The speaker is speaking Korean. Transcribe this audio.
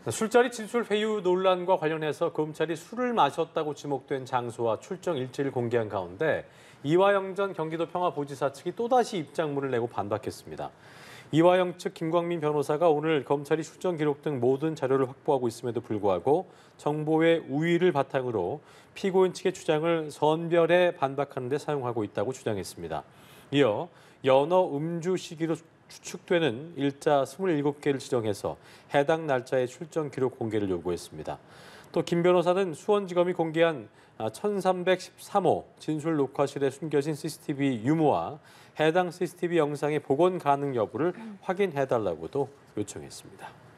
술자리 진술 회유 논란과 관련해서 검찰이 술을 마셨다고 지목된 장소와 출정 일지를 공개한 가운데 이화영 전 경기도 평화부지사 측이 또다시 입장문을 내고 반박했습니다. 이화영 측 김광민 변호사가 오늘 검찰이 출정 기록 등 모든 자료를 확보하고 있음에도 불구하고 정보의 우위를 바탕으로 피고인 측의 주장을 선별해 반박하는 데 사용하고 있다고 주장했습니다. 이어 연어 음주 시기로 추측되는 일자 27개를 지정해서 해당 날짜의 출정 기록 공개를 요구했습니다. 또 김 변호사는 수원지검이 공개한 1313호 진술 녹화실에 숨겨진 CCTV 유무와 해당 CCTV 영상의 복원 가능 여부를 확인해달라고도 요청했습니다.